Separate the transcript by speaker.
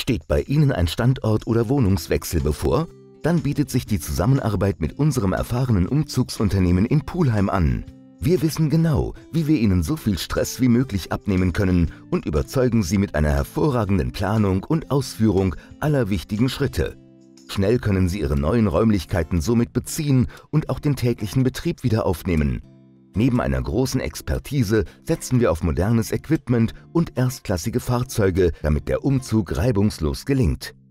Speaker 1: Steht bei Ihnen ein Standort- oder Wohnungswechsel bevor? Dann bietet sich die Zusammenarbeit mit unserem erfahrenen Umzugsunternehmen in Pulheim an. Wir wissen genau, wie wir Ihnen so viel Stress wie möglich abnehmen können und überzeugen Sie mit einer hervorragenden Planung und Ausführung aller wichtigen Schritte. Schnell können Sie Ihre neuen Räumlichkeiten somit beziehen und auch den täglichen Betrieb wieder aufnehmen. Neben einer großen Expertise setzen wir auf modernes Equipment und erstklassige Fahrzeuge, damit der Umzug reibungslos gelingt.